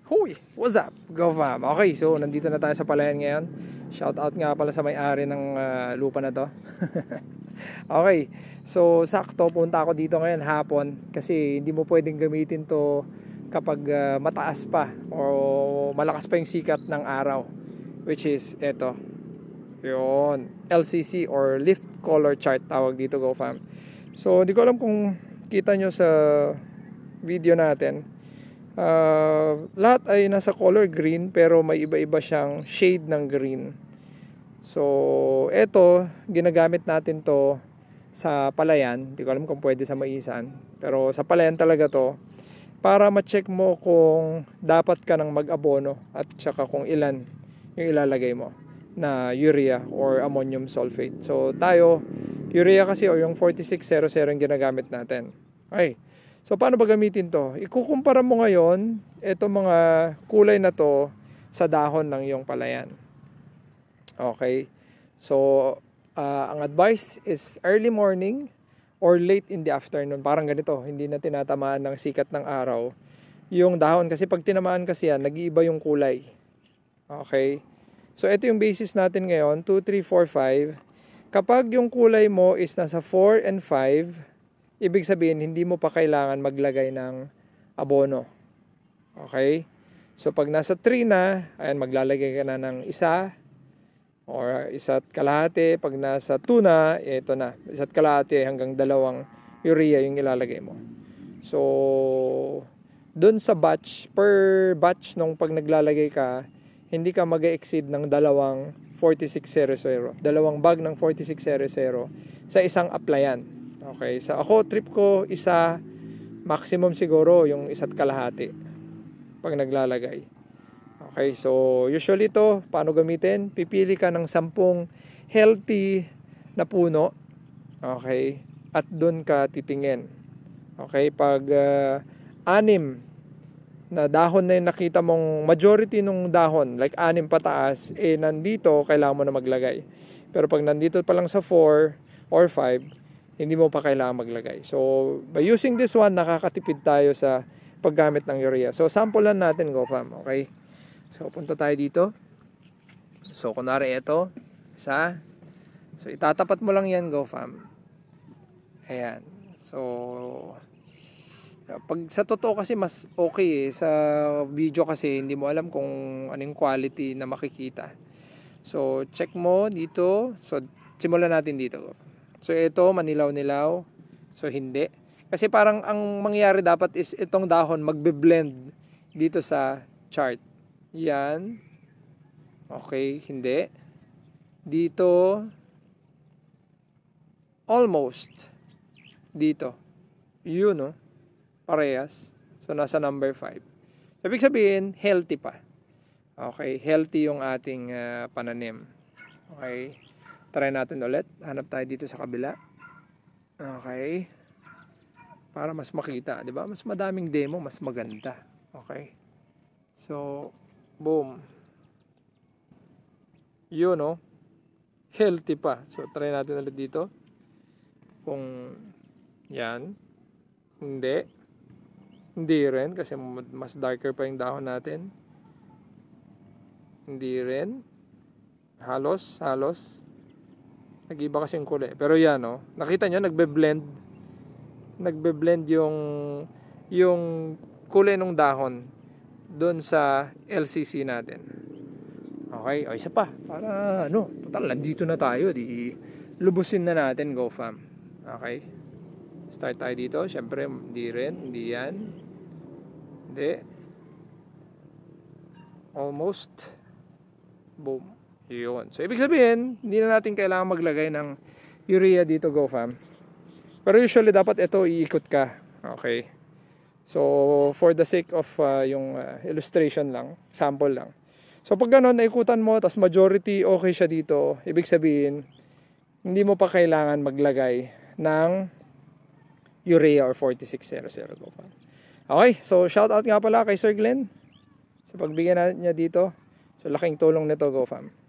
Huy! What's up? Go fam! Okay, so nandito na tayo sa palayan ngayon. Shout out nga pala sa may-ari ng lupa na to. Okay, so sakto punta ako dito ngayon hapon kasi hindi mo pwedeng gamitin to kapag mataas pa o malakas pa yung sikat ng araw, which is eto, yun, LCC or Leaf Color Chart tawag dito, Go fam. So di ko alam kung kita nyo sa video natin. Lahat ay nasa color green pero may iba-iba siyang shade ng green. So eto, ginagamit natin to sa palayan. Hindi ko alam kung pwede sa maisan, pero sa palayan talaga to para ma-check mo kung dapat ka nang mag-abono at saka kung ilan yung ilalagay mo na urea or ammonium sulfate. So tayo, urea kasi o yung 4600 yung ginagamit natin. Okay. So, paano ba gamitin to? Ikukumpara mo ngayon itong mga kulay na to sa dahon ng iyong palayan. Okay? So, ang advice is early morning or late in the afternoon. Parang ganito, hindi na tinatamaan ng sikat ng araw yung dahon. Kasi pag tinamaan kasi yan, nag-iiba yung kulay. Okay? So, ito yung basis natin ngayon, 2, 3, 4, 5. Kapag yung kulay mo is nasa 4 and 5, ibig sabihin, hindi mo pa kailangan maglagay ng abono. Okay? So, pag nasa 3 na, ayan, maglalagay ka na ng isa or isa't kalahati. Pag nasa 2 na, ito na. Isa't kalahati hanggang 2 urea yung ilalagay mo. So, dun sa batch, per batch nung pag naglalagay ka, hindi ka mag-exceed ng 2 4600. 2 bag ng 4600 sa isang applyan. Okay, so ako trip ko isa, maximum siguro yung isa't kalahati pag naglalagay. Okay, so usually to, paano gamitin? Pipili ka ng 10 healthy na puno. Okay, at doon ka titingin. Okay, pag 6 na dahon na yung nakita mong majority nung dahon, like 6 pataas, nandito kailangan mo na maglagay. Pero pag nandito pa lang sa 4 or 5, hindi mo pa kailangan maglagay. So, by using this one, nakakatipid tayo sa paggamit ng urea. So, sample lang natin, Go fam. Okay? So, punta tayo dito. So, kunwari ito, isa. So, itatapat mo lang yan, Go fam. Ayan. So, pag sa totoo kasi mas okay sa video kasi hindi mo alam kung anong quality na makikita. So, check mo dito. So, simulan natin dito, Go fam. So ito, manilaw-nilaw. So hindi. Kasi parang ang mangyayari dapat is itong dahon magbe-blend dito sa chart. Yan. Okay, hindi. Dito, almost. Dito. Yun, no? Parehas. So nasa number 5. Ibig sabihin, healthy pa. Okay, healthy yung ating pananim. Okay. Try natin ulit. Hanap tayo dito sa kabila. Okay. Para mas makita, 'di ba? Mas madaming demo, mas maganda. Okay. So, boom. Yun, no? Healthy pa. So, try natin ulit dito. Kung yan. Hindi. Hindi rin kasi mas darker pa yung dahon natin. Hindi rin. Halos. Nag-iba kasi yung kulay. Pero yan, no? Nakita nyo, nagbe-blend yung kulay ng dahon doon sa LCC natin. Okay, o isa pa. Para, total, nandito na tayo. Di lubusin na natin, Go fam. Okay. Start tayo dito. Siyempre, hindi rin. Hindi yan. Hindi. Almost. Boom. Yun. So, ibig sabihin, hindi na natin kailangan maglagay ng urea dito, Go fam. Pero usually, dapat ito iikot ka. Okay. So, for the sake of yung illustration lang, sample lang. So, pag gano'n, naikutan mo, tapos majority okay siya dito, ibig sabihin, hindi mo pa kailangan maglagay ng urea or 4600, Go fam. Okay. So, shout out nga pala kay Sir Glenn sa pagbigyan niya dito. So, laking tulong nito, Go fam.